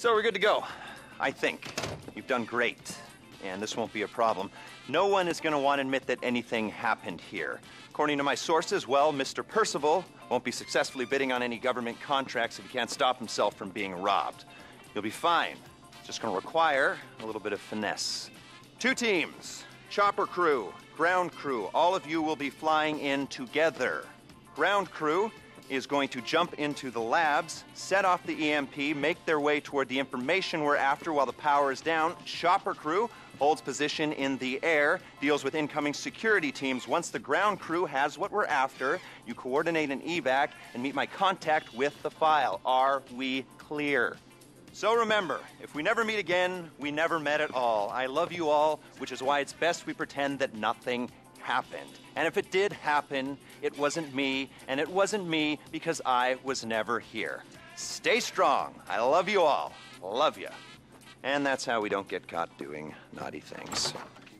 So we're good to go, I think. You've done great, and this won't be a problem. No one is going to want to admit that anything happened here. According to my sources, well, Mr. Percival won't be successfully bidding on any government contracts if he can't stop himself from being robbed. You'll be fine. Just going to require a little bit of finesse. 2 teams, chopper crew, ground crew. All of you will be flying in together. Ground crew is going to jump into the labs, set off the EMP, make their way toward the information we're after while the power is down. Chopper crew holds position in the air, deals with incoming security teams. Once the ground crew has what we're after, you coordinate an evac and meet my contact with the file. Are we clear? So remember, if we never meet again, we never met at all. I love you all, which is why it's best we pretend that nothing happened. And if it did happen, it wasn't me, and it wasn't me because I was never here. Stay strong. I love you all. Love you. And that's how we don't get caught doing naughty things.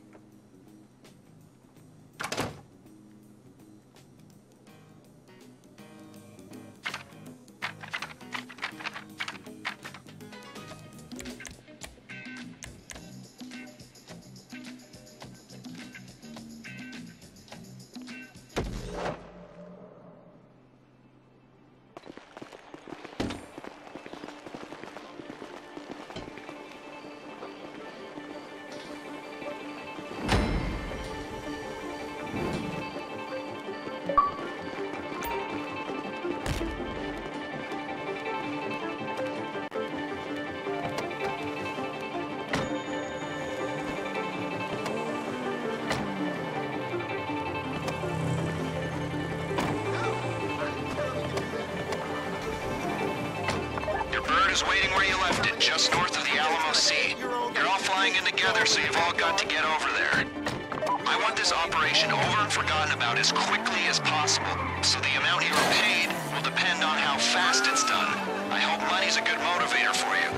Is waiting where you left it, just north of the Alamo Sea. You're all flying in together, so you've all got to get over there. I want this operation over and forgotten about as quickly as possible, so the amount you are paid will depend on how fast it's done. I hope money's a good motivator for you.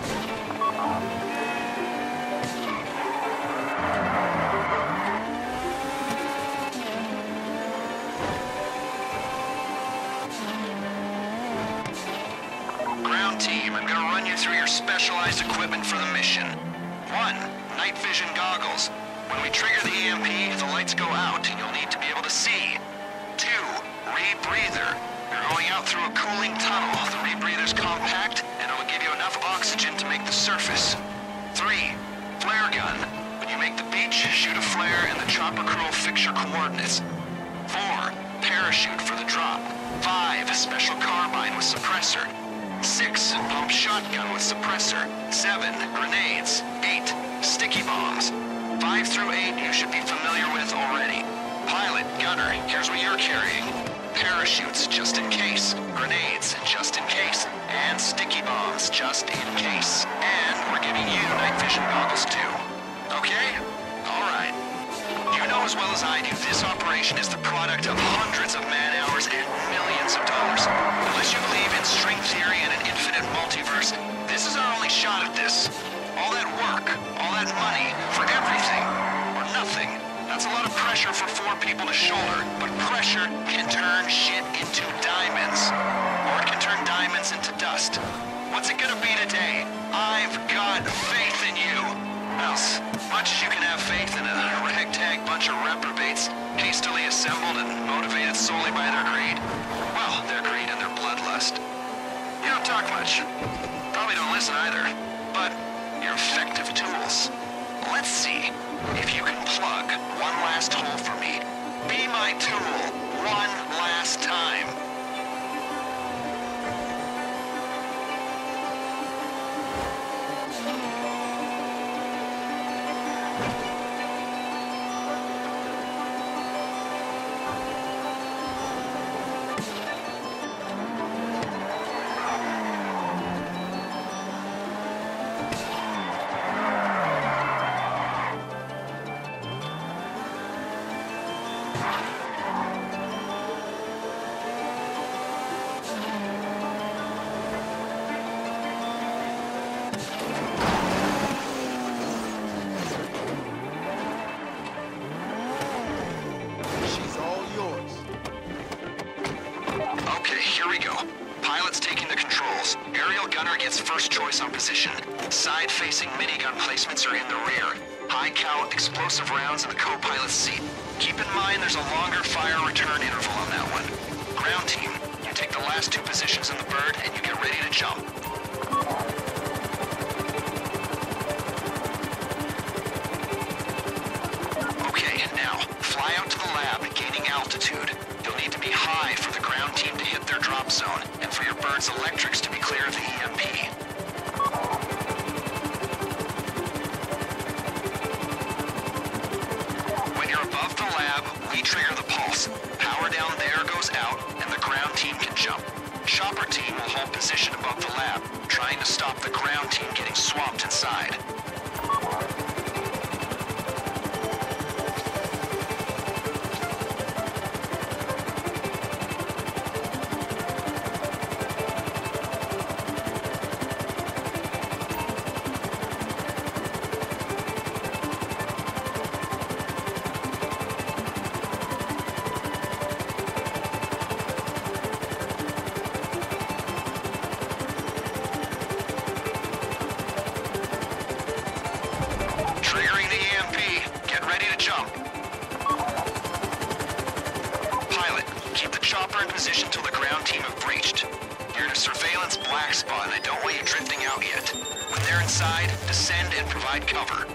Team, I'm gonna run you through your specialized equipment for the mission. 1. Night vision goggles. When we trigger the EMP, the lights go out, you'll need to be able to see. 2. Rebreather. You're going out through a cooling tunnel. The rebreather's compact, and it'll give you enough oxygen to make the surface. 3. Flare gun. When you make the beach, shoot a flare, and the chopper crew will fix your coordinates. 4. Parachute for the drop. 5. Special carbine with suppressor. 6. Pump shotgun with suppressor. 7. Grenades. 8. Sticky bombs. 5 through 8 you should be familiar with already. Pilot, gunner, here's what you're carrying. Parachutes, just in case. Grenades, just in case. And sticky bombs, just in case. And we're giving you night vision goggles too. Okay? Alright. You know as well as I do, this operation is the product of hundreds of man-hours and millions of dollars. Unless you believe in string theory and an infinite multiverse, this is our only shot at this. All that work, all that money, for everything, or nothing. That's a lot of pressure for 4 people to shoulder, but pressure can turn shit into diamonds. Or it can turn diamonds into dust. What's it gonna be today? I've got faith in you. Else, much as you can have faith in a ragtag bunch of reprobates, hastily assembled and motivated solely by their greed, well, their greed and their bloodlust. You don't talk much. Probably don't listen either, but you're effective tools. Let's see if you can plug one last hole for me. Be my tool one last time. Pilot's taking the controls. Aerial gunner gets first choice on position. Side-facing minigun placements are in the rear. High-cal explosive rounds in the co-pilot's seat. Keep in mind there's a longer fire return interval on that one. Ground team, you take the last 2 positions in the bird and you get ready to jump. Okay, now, fly out to the lab, gaining altitude. You'll need to be high for the ground team to hit their drop zone, and for your bird's electrics to be clear of the EMP. When you're above the lab, we trigger the pulse. Power down there goes out, and the ground team can jump. Chopper team will hold position above the lab, trying to stop the ground team getting swamped inside. Position till the ground team have breached. You're in a surveillance black spot and I don't want you drifting out yet. When they're inside, descend and provide cover.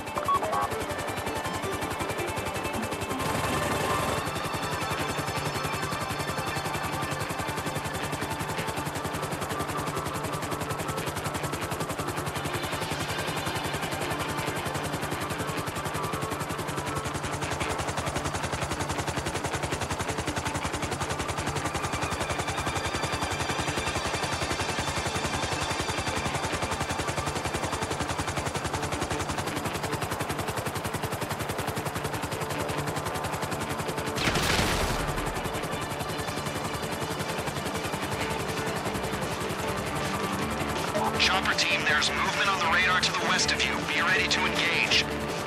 Chopper team, there's movement on the radar to the west of you. Be ready to engage.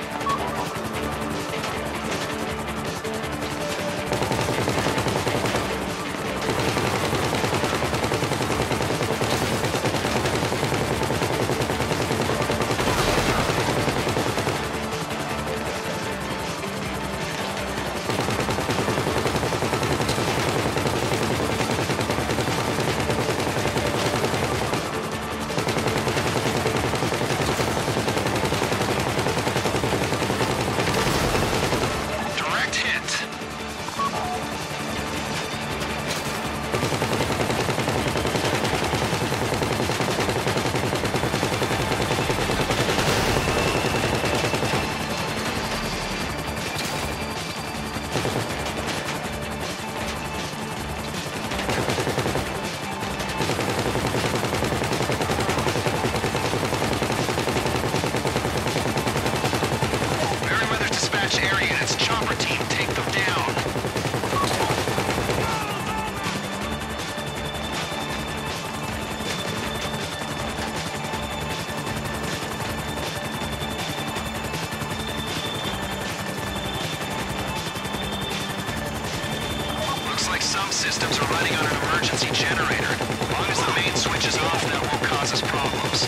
Some systems are running on an emergency generator. As long as the main switch is off, that won't cause us problems.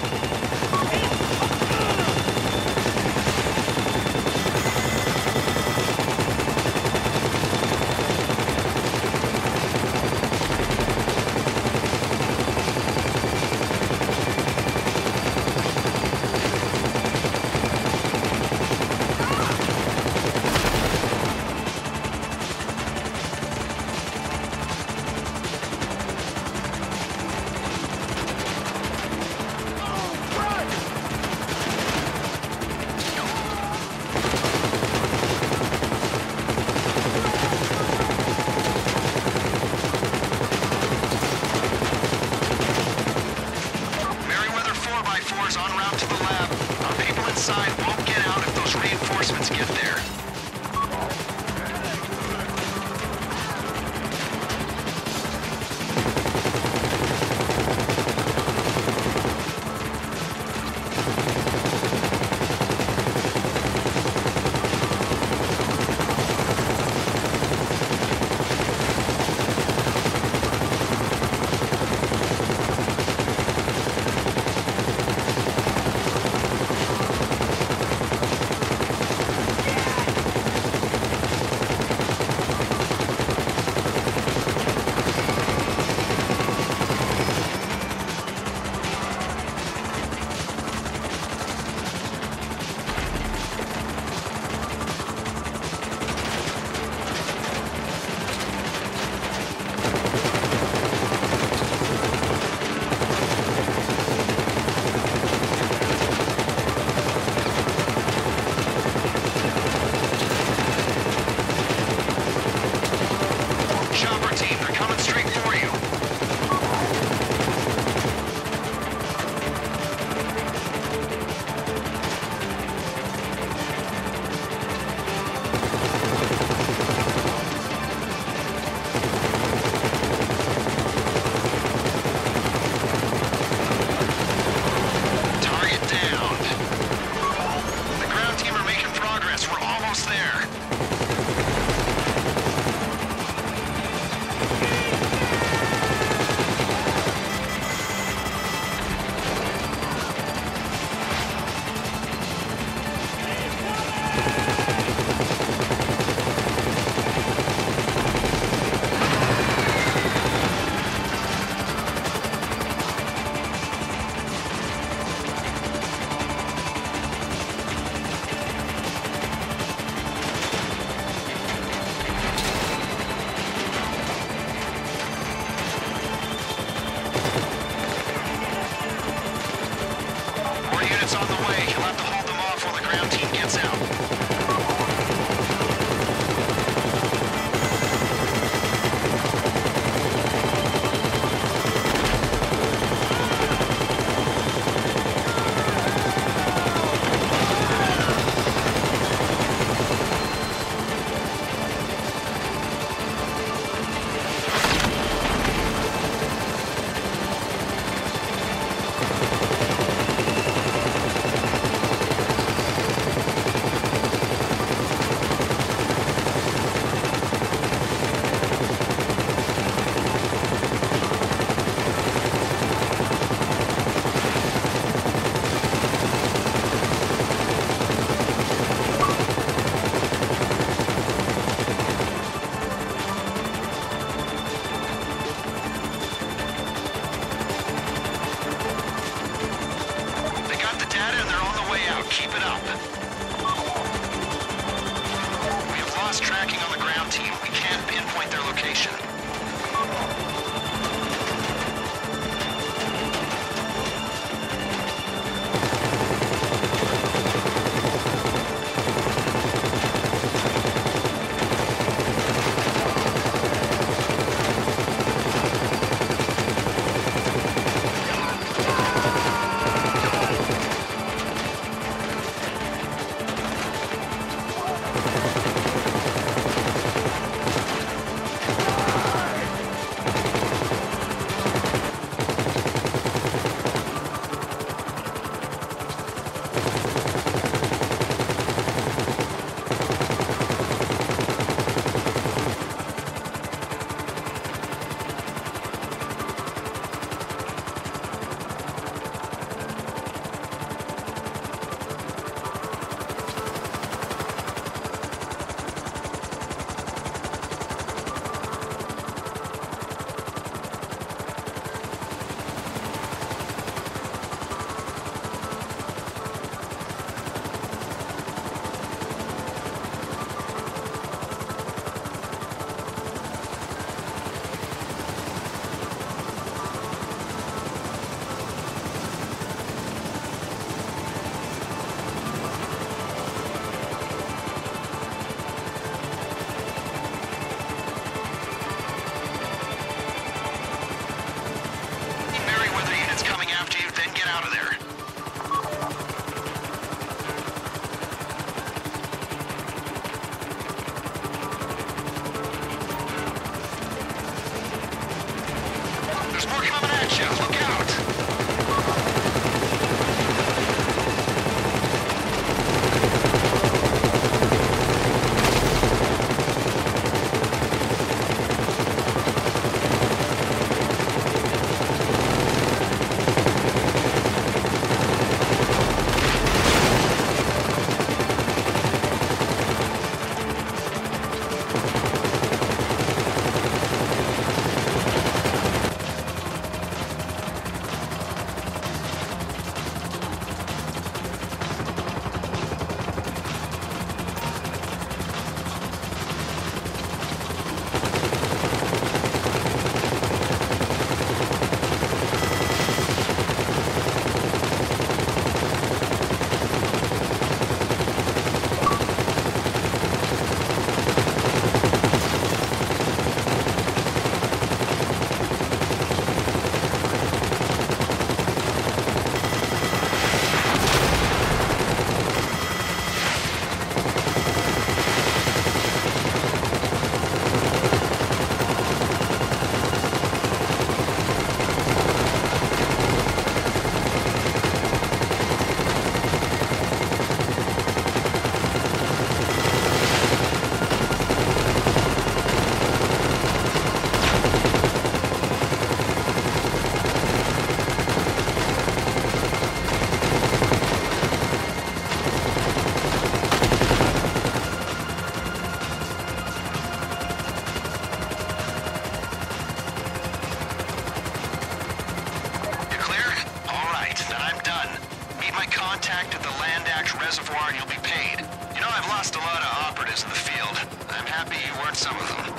location. reservoir and you'll be paid. You know, I've lost a lot of operatives in the field. I'm happy you weren't some of them.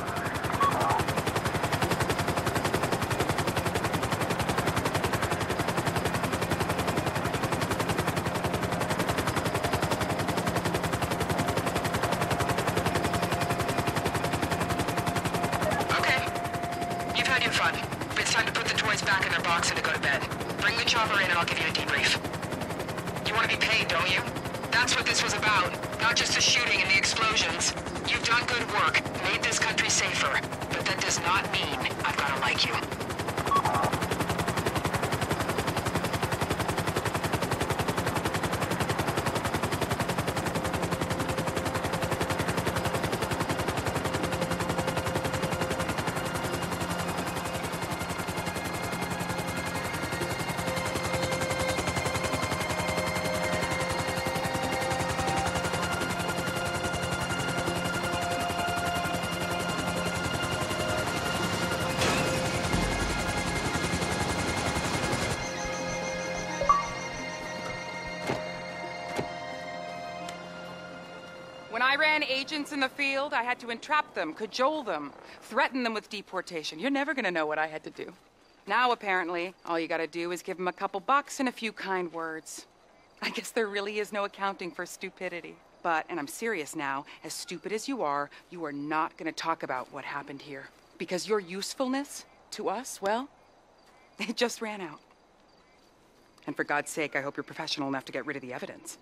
Back in their box and to go to bed. Bring the chopper in and I'll give you a debrief. You want to be paid, don't you? That's what this was about. Not just the shooting and the explosions. You've done good work, made this country safer. But that does not mean I've got to like you. UN agents in the field. I had to entrap them, cajole them, threaten them with deportation. You're never gonna know what I had to do. Now, apparently, all you gotta do is give them a couple bucks and a few kind words. I guess there really is no accounting for stupidity. But, and I'm serious now, as stupid as you are not gonna talk about what happened here. Because your usefulness to us, well, it just ran out. And for God's sake, I hope you're professional enough to get rid of the evidence.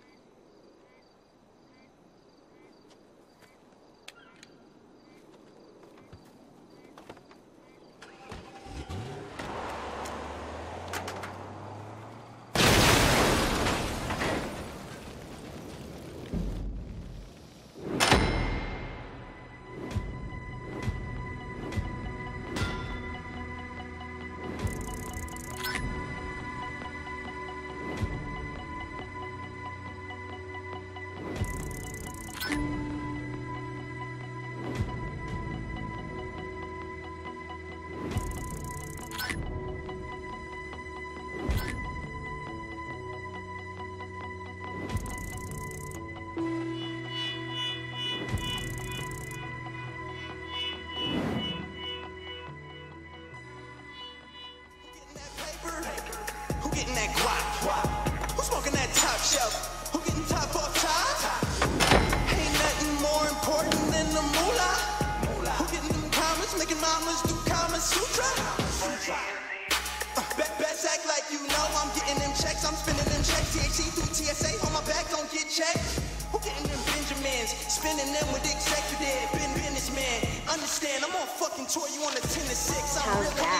How's that?